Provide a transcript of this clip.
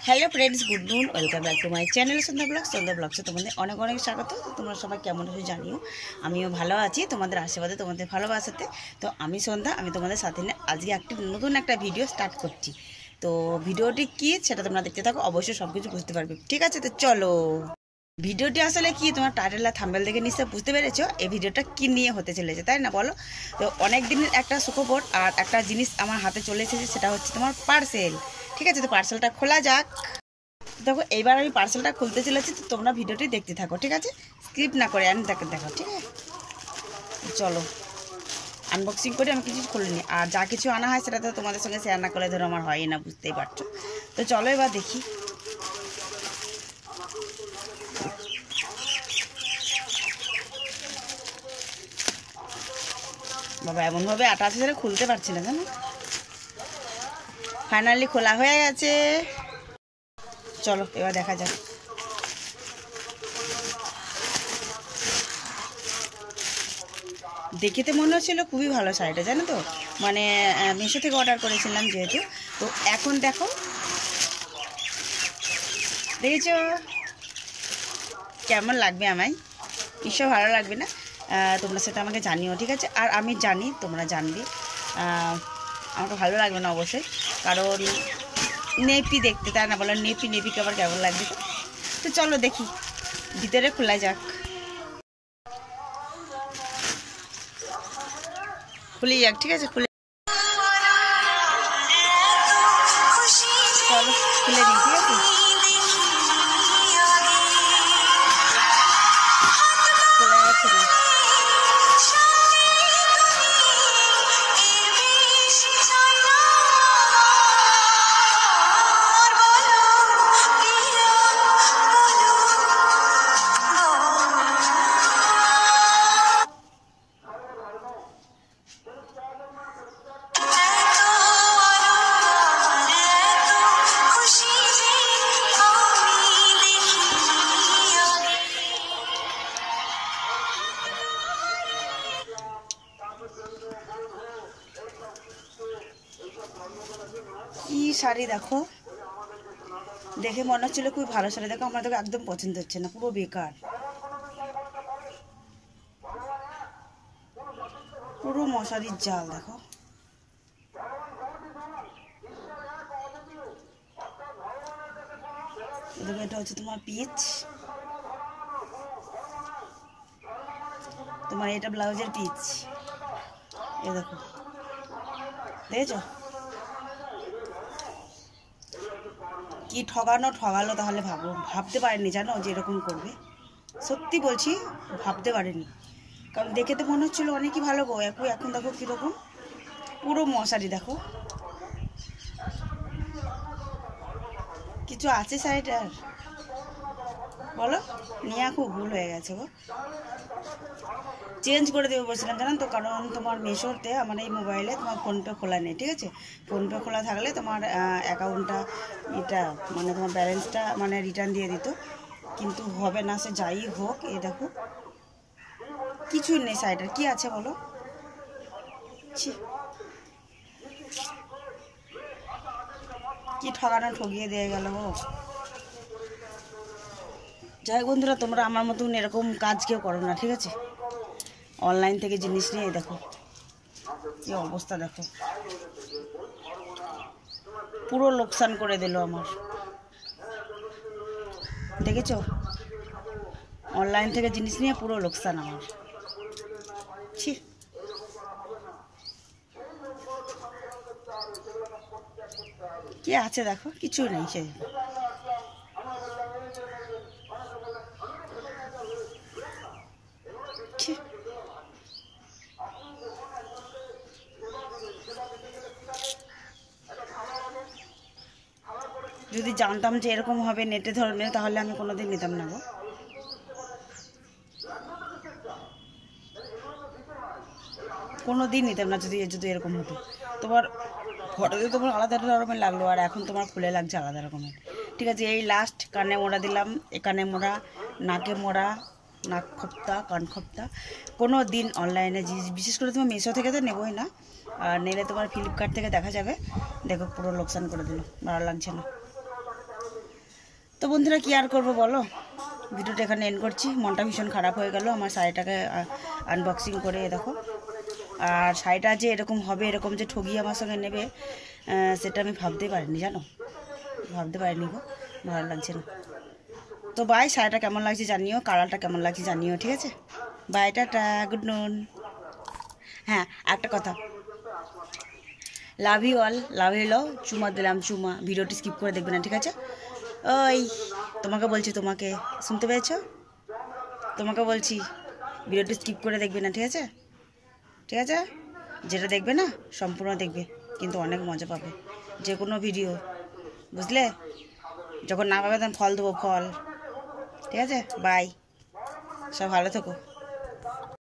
Hello friends, good noon, welcome back to my channel Sandhya blogs. Sandhya ব্লগসে তোমাদের অনেক অনেক স্বাগত। তোমরা সবাই কেমন আছো জানিও। আমিও ভালো আছি তোমাদের আশীর্বাদে, তোমাদের ভালোবাসাতে। তো আমি সন্ধ্যা, আমি তোমাদের সাথে নিয়ে আজকে নতুন একটা ভিডিও স্টার্ট করছি। তো ভিডিওটি কী সেটা তোমরা দেখতে থাকো, অবশ্যই সব কিছু বুঝতে পারবে। ঠিক আছে, তো চলো। ভিডিওটি আসলে কি তোমার টাইটেল আর থাম্বনেল দেখে নিশ্চয়ই বুঝতে পেরেছো এই ভিডিওটা কী নিয়ে হতে চলেছে, তাই না বলো? তো অনেক দিনের একটা সুখবর আর একটা জিনিস আমার হাতে চলে এসেছে, সেটা হচ্ছে তোমার পার্সেল। ঠিক আছে, তো পার্সেলটা খোলা যাক। দেখো, এইবার আমি পার্সেলটা খুলতে চলেছি, তো তোমরা ভিডিওটি দেখতে থাকো। ঠিক আছে, স্কিপ না করে আমি দেখো। ঠিক আছে, চলো আনবক্সিং করে আমি কিছু খুলিনি, আর যা কিছু আনা হয় সেটা তো তোমাদের সঙ্গে শেয়ার না করলে ধরো আমার হয় না, বুঝতেই পারছো। তো চলো এবার দেখি। বাবা, এমনভাবে আটা আছে সেটা খুলতে পারছি না, জানো। ফাইনালি খোলা হয়ে গেছে। চলো এবার দেখা যাক। দেখে তো মনে হচ্ছিল খুবই ভালো শাড়িটা, জানো তো। মানে মিশো থেকে অর্ডার করেছিলাম যেহেতু। তো এখন দেখো, দেখেছো কেমন লাগবে আমায়? নিশ্চয় ভালো লাগবে না? তোমরা সেটা আমাকে জানিও, ঠিক আছে। আর আমি জানি তোমরা জানবে, আমাকে ভালো লাগবে না অবশ্যই, কারণ নেপি দেখতে, তাই না বলো? নেপিকে আবার কেমন লাগবে? তো চলো দেখি, ভিতরে খোলা যাক। খুলে যাক, ঠিক আছে, চলো খুলে নিই, ঠিক আছে। খোলা যাচ্ছে না। কি শাড়ি দেখো, দেখে মনে হচ্ছিল খুবই ভালো শাড়ি। দেখো আমার দেখো একদম পছন্দ হচ্ছে না, পুরো বেকার, পুরো মশারির জাল। দেখো দেখো, এটা হচ্ছে তোমার পিচ, তোমার এটা ব্লাউজের পিচ। এ দেখো, দেখেছো কি ঠগালো। তাহলে ভাবতে পারেনি, জানো, যে এরকম করবে। সত্যি বলছি, ভাবতে পারেনি। কারণ দেখে তো মনে হচ্ছিলো অনেকই ভালো গো। এখন দেখো কীরকম, পুরো মশারি। দেখো কিছু আছে শাড়িটার, বলো? নিয়ে খুব ভুল হয়ে গেছে গো। চেঞ্জ করে দেবো বলছিলাম, জানেন তো, কারণ তোমার মিশোতে আমার এই মোবাইলে তোমার ফোনপে খোলা নেই। ঠিক আছে, ফোনপে খোলা থাকলে তোমার অ্যাকাউন্টটা এটা মানে তোমার ব্যালেন্সটা মানে রিটার্ন দিয়ে দিত, কিন্তু হবে না। সে যাই হোক, এ দেখো কিছুই নেই শাড়িটার। কি আছে বলো? কি ঠগিয়ে দিয়ে গেল গো। যাই বন্ধুরা, তোমরা আমার মতন এরকম কাজ কেউ করো না, ঠিক আছে। অনলাইন থেকে জিনিস নিয়ে দেখো কি অবস্থা। দেখো পুরো লোকসান করে দিল আমার, দেখেছো? অনলাইন থেকে জিনিস নিয়ে পুরো লোকসান আমার। ছি, কি আছে দেখো, কিছুই নেই। সে যদি জানতাম যে এরকম হবে নেটে ধরনের, তাহলে আমি কোনোদিন নিতাম না গো। কোনোদিন নিতাম না যদি এরকম হতো। তোমার ফটোতে তোমার আলাদা রকমের লাগলো, আর এখন তোমার খুলে লাগছে আলাদা রকমের। ঠিক আছে, এই লাস্ট কানে মোড়া দিলাম, এখানে মোড়া, নাকে মোড়া, নাক খোপ্তা, কান খোপ্তা। কোনো দিন অনলাইনে বিশেষ করে তোমার মিশো থেকে তো নেবোই না, আর নিলে তোমার ফ্লিপকার্ট থেকে দেখা যাবে। দেখো পুরো লোকসান করে দিল, ভালো লাগছে না। তো বন্ধুরা কী আর করবো বলো, ভিডিওটা এখানে এন্ড করছি। মনটা ভীষণ খারাপ হয়ে গেল আমার শাড়িটাকে আনবক্সিং করে। দেখো, আর শাড়িটা যে এরকম হবে, এরকম যে ঠগিয়ে আমার সঙ্গে নেবে, সেটা আমি ভাবতেই পারিনি, জানো, ভাবতে পারিনি গো, ভালো লাগছে না। তো বাই, শাড়িটা কেমন লাগছে জানিও, কালারটা কেমন লাগছে জানিও, ঠিক আছে? বাই, টাটা, গুড নুন। হ্যাঁ, একটা কথা, love you all, love you লও, চুমা দিলাম, চুমা। ভিডিওটি স্কিপ করে দেখবে না, ঠিক আছে? ওই তোমাকে বলছি, তোমাকে শুনতে পেয়েছো? তোমাকে বলছি ভিডিওটি স্কিপ করে দেখবে না, ঠিক আছে? ঠিক আছে, যেটা দেখবে না সম্পূর্ণ দেখবে, কিন্তু অনেক মজা পাবে যে কোনো ভিডিও, বুঝলে? যখন না পাবে তখন ফল দেবো, ফল। ঠিক আছে, বাই, সব ভালো থেকো।